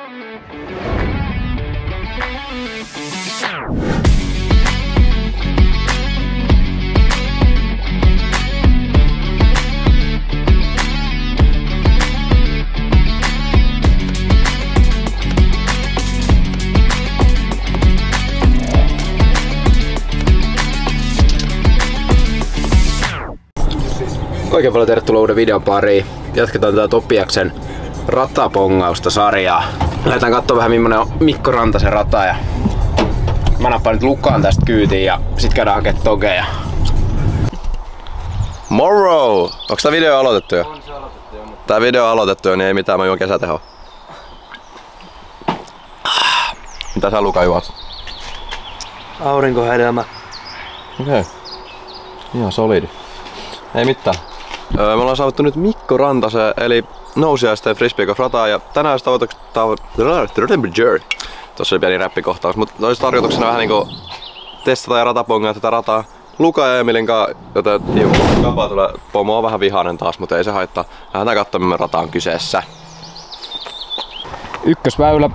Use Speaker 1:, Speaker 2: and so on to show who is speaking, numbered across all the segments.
Speaker 1: Oikein paljon tervetuloa uuden videon pariin. Jatketaan tätä Topiaksen ratapongausta sarjaa. Lähdetään katsoa vähän millainen on Mikko Rantasen rata ja mä nappaan nyt Lukaan tästä kyytiin ja sit käydään hakemaan Togeja.
Speaker 2: Moro! Onks tää video aloitettu jo?
Speaker 1: On se aloitettu jo, mutta...
Speaker 2: Tää video aloitettu jo, niin ei mitään, mä juon kesätehoa. Mitä sä Luka juot?
Speaker 3: Aurinkohedelmä.
Speaker 2: Okei. Ihan solidi. Ei mitään. Me ollaan saavuttu nyt Mikko Rantasen eli nousiaisten frisbeegolf rataa ja tänään Tossa oli pieni räppikohtaus, mutta olisi tarkoituksena vähän niinku testata ja ratapongaa tätä rataa Luka ja Emilin kanssa, joten kapaa tulee pomo on vähän vihainen taas, mutta ei se haittaa. Lähdetään katsomaan millainen rata on kyseessä.
Speaker 1: Ykkösväylä.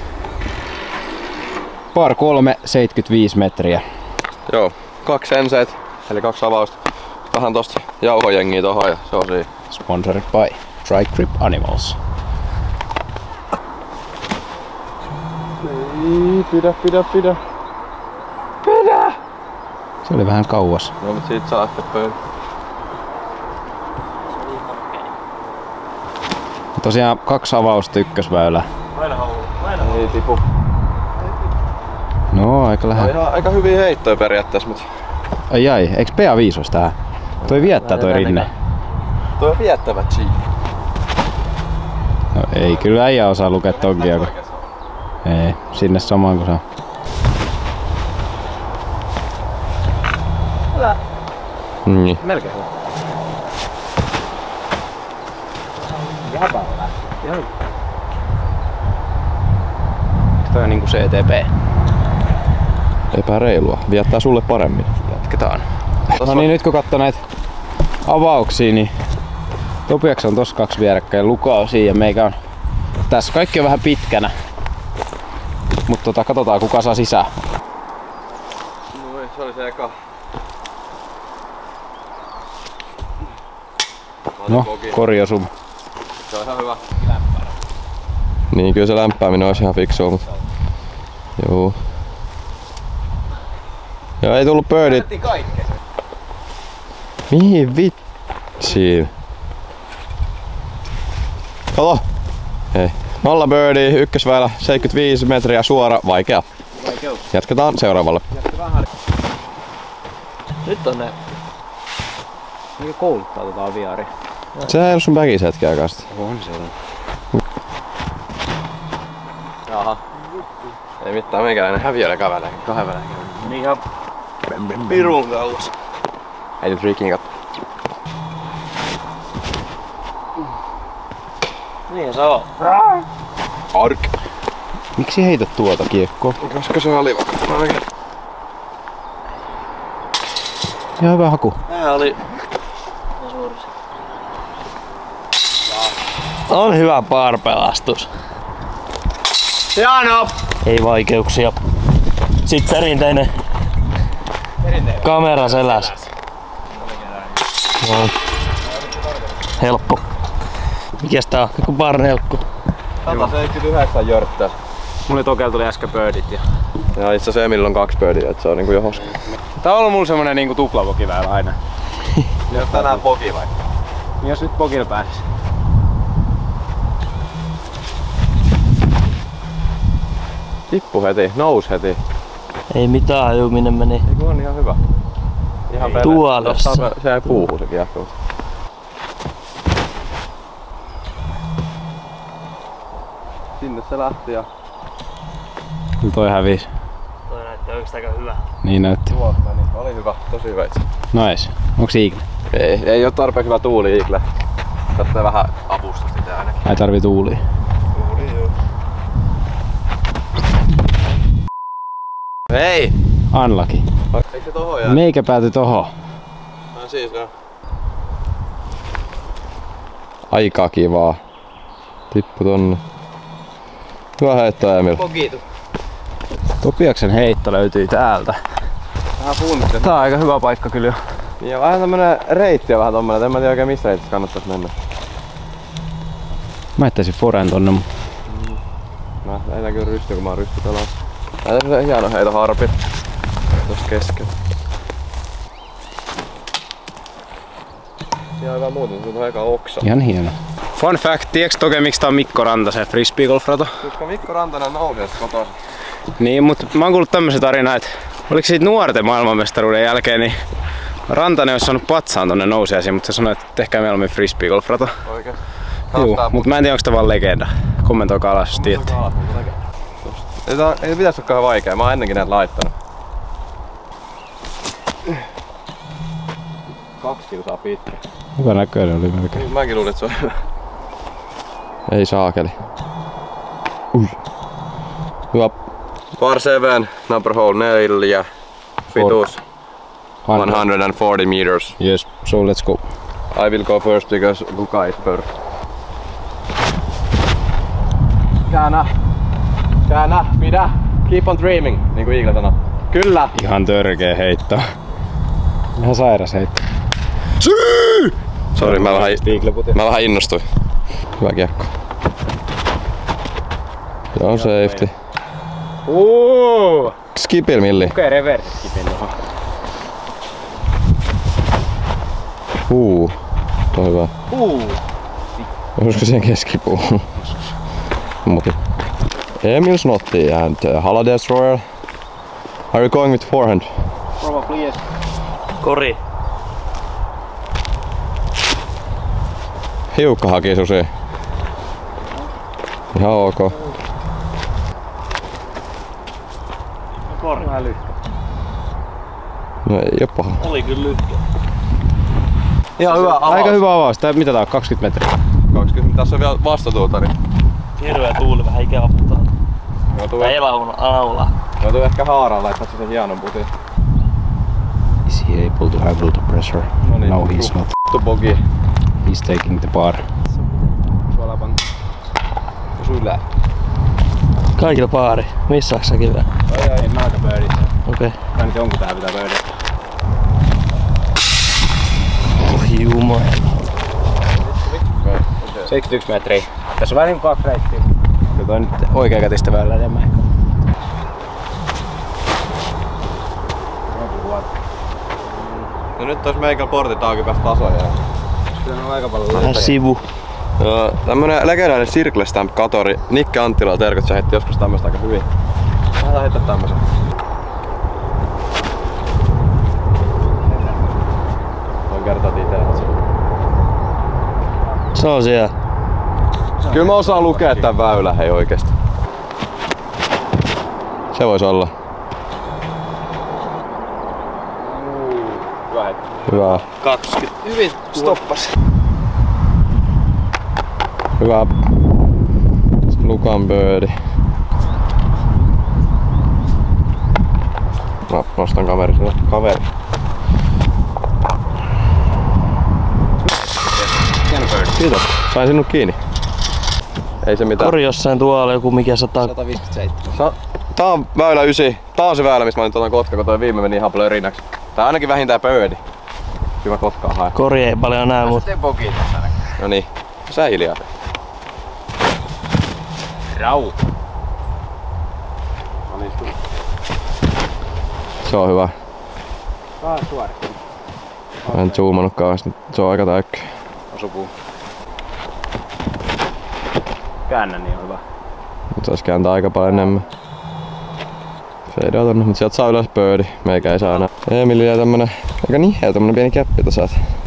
Speaker 1: Par 3, 75 metriä.
Speaker 2: Joo, 2 enseet, eli 2 avausta. Vähän tosta jauhojengiä tohon ja se on siinä.
Speaker 1: Sponsored by Dry Grip Animals.
Speaker 2: Ei, pidä.
Speaker 1: Se oli vähän kauas.
Speaker 2: No mut siitä saa sitten pöydä.
Speaker 1: Tosiaan 2 avausta ykkösväylää.
Speaker 2: Ei tipu.
Speaker 1: No aika lähellä.
Speaker 2: Aika hyviä heittoja periaatteessa, mut...
Speaker 1: Ai, eiks PA5 ois tää? Toi viettää toi rinne.
Speaker 2: Toi on viettävä G.
Speaker 1: No ei, kyllä äijä osaa lukea tonkia. Ei, sinne samaan kun saa.
Speaker 2: Niin.
Speaker 1: Melkein hyvä. Jäpällä. Eikö toi on niinku CTP?
Speaker 2: Epäreilua. Viettää sulle paremmin.
Speaker 1: Jatketaan. No niin, nyt kun katsoo näitä avauksia, niin Topiaks on tossa 2 vierekkäin, Luka on siinä ja meikä on tässä. Kaikki on vähän pitkänä. Mutta katsotaan kuka saa sisään.
Speaker 2: No se oli se eka.
Speaker 1: No, korjosum.
Speaker 2: Se on ihan hyvä. Niin, kyllä se lämpääminen olisi ihan fiksua, mutta... Joo. Ja ei tullut birdit. Mihin vitsiin? Kato! Hei. 0 birdie, ykkösväylä, 75 metriä suora, vaikea. Jatketaan seuraavalle.
Speaker 3: Nyt on ne... Mikä kouluttaa tota aviaari?
Speaker 2: Sehän ei ole sun väkis hetki aikaa sitten.
Speaker 1: On se on.
Speaker 2: Jaha. Ei mitään, meikäläinen häviöllä kävelee. 2 välein kävelee.
Speaker 3: Niin ihan... Pirun kauas.
Speaker 2: Ei nyt riikin katso.
Speaker 3: Niin se on.
Speaker 2: Ark!
Speaker 1: Miksi heität tuota kiekkoa?
Speaker 2: Koska se on alivakka.
Speaker 1: Ihan hyvä haku.
Speaker 3: Tää oli... On hyvä parpelastus. Jano! Ei vaikeuksia. Sitten perinteinen kamera selässä. No. Helppo. Mikäs tää on? Joku barnelkku.
Speaker 2: 179 jörttää.
Speaker 1: Mulle Tokella tuli äsken birdit ja...
Speaker 2: Ja itse asiassa Emilillä on 2 birdia, et se on niinku jo hoska.
Speaker 1: Tää on ollut mulla semmonen niinku tuplapokiväylä aina.
Speaker 2: Jos tänään poki vai?
Speaker 1: Jos nyt pokilla pääsis.
Speaker 2: Tippu heti, nous heti.
Speaker 3: Ei mitään haju minne meni.
Speaker 2: Eiku on ihan hyvä. Ihan
Speaker 3: Tuolessa.
Speaker 2: Se ei puuhu se kiekko. Sinne se lähti ja...
Speaker 1: Kyllä toi hävisi.
Speaker 3: Toi näyttää oikeastaan aika hyvä.
Speaker 1: Niin näytti.
Speaker 2: Tuolta meni. Oli hyvä, tosi hyvä itse.
Speaker 1: Nice. Onks Iigle?
Speaker 2: Ei oo tarpeeksi hyvä tuuli Iigle. Tästä vähän avustusta itse ainakin.
Speaker 1: Ai tarvii tuulia.
Speaker 2: Tuuli joo. Hei!
Speaker 1: Unlucky.
Speaker 2: Eikö se tohon jää?
Speaker 1: Meikä päätyi tohon.
Speaker 2: Siis joo. Aika kivaa. Tippu tonne. Hyvä heitto, Emil.
Speaker 1: Topiaksen heitto löytyy täältä.
Speaker 2: Vähän puntti.
Speaker 1: Tää on aika hyvä paikka kyllä.
Speaker 2: Ja vähän tämmönen reitti on vähän tommonen, en mä tiedä oikein missä reitissä kannattais mennä.
Speaker 1: Mä heittäisin foreen tonne.
Speaker 2: Mä heitän kyllä rystyä, kun mä oon rystytelaa. Näitä on hieno heito harpit. Tossa keskellä. Ihan hyvä muuten, se on eka oksa.
Speaker 1: Ihan hieno. Fun fact, tiiäks toki miksi tää on Mikko Rantasen frisbeegolf-rata?
Speaker 2: Koska Mikko Rantanen nousee kotoisin.
Speaker 1: Niin, mutta mä oon kuullut tämmösen tarinan, että oliko siitä nuorten maailmanmestaruuden jälkeen, niin Rantanen olisi saanut patsaan tonne nousiaisiin, mutta se sanoi, että tehkää mieluummin frisbeegolf-rata.
Speaker 2: Oikein?
Speaker 1: Juu, mutta mä en tiedä onko tää vaan legenda. Kommentoikaa alas, jos tiedätte.
Speaker 2: Ei pitäis olekaan vaikea, mä oon ennenkin näitä laittanut. 2 kilsaa pitkä.
Speaker 1: Hyvä näköinen oli melkein.
Speaker 2: Mäkin luulin, että se on hyvä. Ei saakeli. Hyvä. Par 7, number hole 4, pituus 140 meters.
Speaker 1: Yes, so let's go.
Speaker 2: I will go first because Luka is first. Käännä, pidä, keep on dreaming, niin kuin Eagle sanoo. Kyllä!
Speaker 1: Ihan törkeä heitto. Ihan sairas heitto.
Speaker 2: Sori, mä vähän innostuin. Hyvä kiekko. Joo, safety. Skipil milli.
Speaker 1: Okei, reverse skipin tuohon.
Speaker 2: Tuo on hyvä. Olisiko siihen keskipuuhun? Muti. Emil Snotti and Holiday Destroyer. Are you going with forehand?
Speaker 1: Probably yes.
Speaker 3: Kori.
Speaker 2: Hiukka haki susi. Ihan ok.
Speaker 3: Kori.
Speaker 1: Vähän lyhkä.
Speaker 2: No ei oo paha.
Speaker 3: Oli kyllä lyhkä.
Speaker 2: Ihan hyvä avaus.
Speaker 1: Aika hyvä avaus. Tää mitä tää on? 20 metriä?
Speaker 2: 20. Tässä on vielä vastatuulta, niin
Speaker 3: Hirveä tuuli, vähän ikävä putaa.
Speaker 2: joutuu,
Speaker 3: Tai alaula.
Speaker 2: joutuu ehkä haaraan laittaa sen hienon putin.
Speaker 1: Is he able to handle the pressure? No, he's not.
Speaker 2: Bogi.
Speaker 1: He's taking the bar.
Speaker 2: Suolapan. Ylä.
Speaker 3: Kaikilla paari. Missä onks säkin vielä?
Speaker 1: Ai, mä aika birdit.
Speaker 3: Okei.
Speaker 1: Mä nyt jonkun tää pitää birdit.
Speaker 3: Oi jumala.
Speaker 1: 71 metriä. Tässä on vähän niin 2 reittiä. Joka on nyt oikeakätistä väylää enemmän.
Speaker 2: No nyt ois meikällä portit auki päästä tasoja.
Speaker 1: Kyllä on aika paljon
Speaker 3: Vähän sivu.
Speaker 2: Joo, tämmönen legendaarinen Circle Stamp katori. Nikke Anttila terkut, sä heitti joskus tämmöstä aika hyvin. Lähdetään heittää tämmösen. Voin kertoa itse.
Speaker 3: Se on siellä.
Speaker 2: Kyllä mä osaan lukea tän väylän, hei oikeesti. Se vois olla. Hyvä.
Speaker 3: 20.
Speaker 1: Hyvin stoppas.
Speaker 2: Hyvä. Lukan birdi. Mä nostan kaveri. Kiitos. Sain sinut kiinni. Ei se mitään.
Speaker 3: Kori jossain tuolla joku mikä
Speaker 1: 157.
Speaker 2: Tää on väylä 9. Tää on se väylä, missä mä nyt otan kotka, kun toi viime meni ihan paljon rinnaksi. Tää on ainakin vähintään birdi. Hyvä kotkaa hae.
Speaker 3: Kori ei paljon näe, mut
Speaker 1: Sitten bogi tässä näkyy.
Speaker 2: No niin. Sä hiljaa.
Speaker 1: Rau.
Speaker 2: Se on hyvä.
Speaker 1: Vähän suorittunut.
Speaker 2: Mä en zoomannut kauheasti. Se on aika täykkä.
Speaker 1: Osupuu. Käännä niin on hyvä.
Speaker 2: Mut sais kääntää aika paljon enemmän. Feidaa tonne, mut sieltä saa ylös birdi. Meikä ei saa enää. Emilillä tämmönen aika niheä tommonen pieni käppi tossa.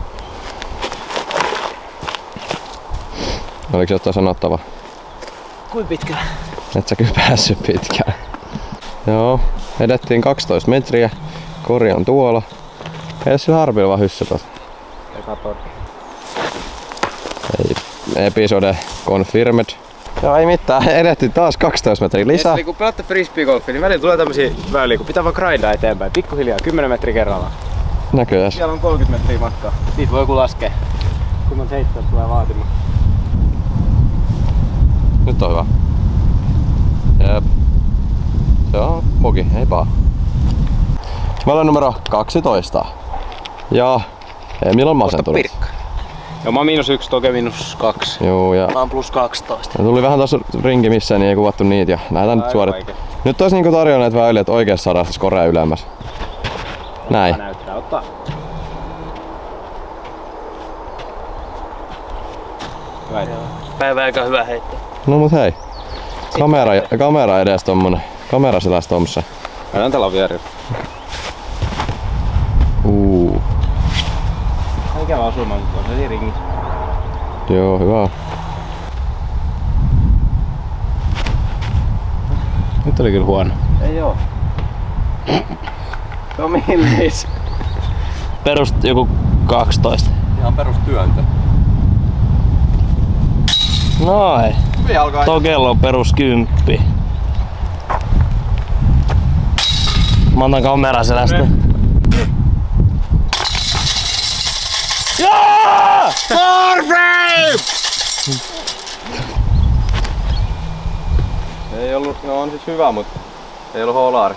Speaker 2: Oliko jotain sanottavaa?
Speaker 1: Kuinka pitkä?
Speaker 2: Et sä kyllä päässyt pitkään. Joo, edettiin 12 metriä. Kori on tuolla. Ei sillä harvilla vaan hyssätä. Episode confirmed. Joo, ei mitään. Edettiin taas 12 metriä lisää.
Speaker 1: Kun pelaatte frisbeegolfia, niin välillä tulee tämmösiä väyliä, kun pitää vaan grindaa eteenpäin. Pikkuhiljaa, 10 metriä kerrallaan.
Speaker 2: Näköjään.
Speaker 1: Siellä on 30 metriä matkaa. Siitä voi joku laskea. Kun monta heittoa tulee vaatimaan.
Speaker 2: Nyt on hyvä. auki, ei paha. Mä olen numero 12. Ja Emil on masentunut.
Speaker 1: Pirkka. Joo, mä oon -1, Toke -2.
Speaker 2: Joo, ja
Speaker 3: Mä oon +12.
Speaker 2: ja tuli vähän tossa rinki missään, niin ei kuvattu niitä ja näitä nyt suorittaa. Nyt ois niinku tarjonneet vähän yli, että oikeassa saadaan sitä skorea ylemmäs. Näin.
Speaker 1: Näyttää, ottaa.
Speaker 3: Päivä aika hyvä heittää.
Speaker 2: No mut hei. Kamera edes tommonen. Kamera seläs tommoseen.
Speaker 1: Aina täällä on vierillä. Ikävä osuma, mutta on se ringissä.
Speaker 2: Joo, hyvä.
Speaker 1: Nyt oli kyllä huono.
Speaker 2: Ei oo.
Speaker 1: No millis?
Speaker 3: Perust joku 12.
Speaker 2: Ihan perustyöntö.
Speaker 3: Noin.
Speaker 2: Hyvin alkaa.
Speaker 3: Tokella on perus 10. Mä otan kameraselästä. Jaa!
Speaker 1: Warframe!
Speaker 2: Ei ollut, no on siis hyvä, mutta ei ollut holaari.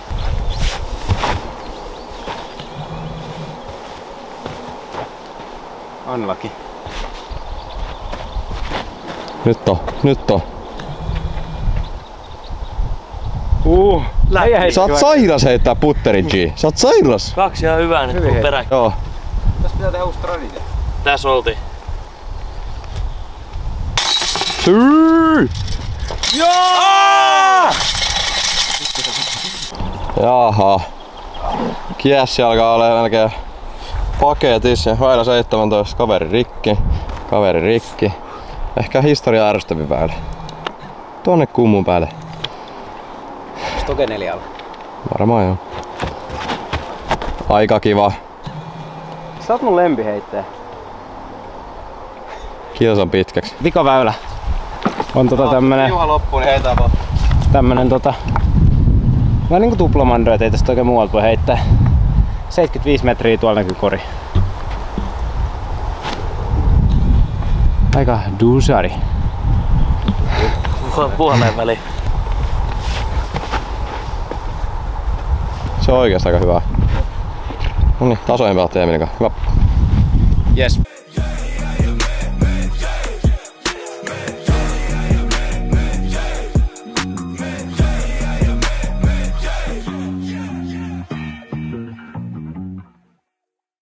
Speaker 1: Unlucky.
Speaker 2: Nyt on.
Speaker 3: Läpi.
Speaker 2: Sä oot sairas heittää putterin G. Sä oot sairas.
Speaker 3: 2 ihan hyvää nyt kun perä.
Speaker 2: Joo.
Speaker 1: Tässä pitää tehdä uusi traditio.
Speaker 3: Tässä oltiin.
Speaker 2: Jaha. Kiessi alkaa olla melkein paketissa. Väylä 17. Kaveri rikki. Ehkä historia ärsyttävin väylä. Tuonne kummun päälle.
Speaker 1: Onks Toke 4 alla?
Speaker 2: Varmaan joo. Aika kiva.
Speaker 1: Sä oot mun lempiheittäjä.
Speaker 2: Kilsan pitkäksi.
Speaker 1: Vikaväylä. On tämmönen...
Speaker 2: Juha loppuun, niin heitää vaan.
Speaker 1: Tämmönen vähän niinku tuplamando, et ei tästä oikein muualta voi heittää. 75 metriä, tuolla näkyy kori. Aika dusari.
Speaker 3: Puoleen väliin.
Speaker 2: Se on oikeesti aika hyvä. Noniin, tasojen pelaa Emilin kanssa. Hyvä.
Speaker 1: Yes.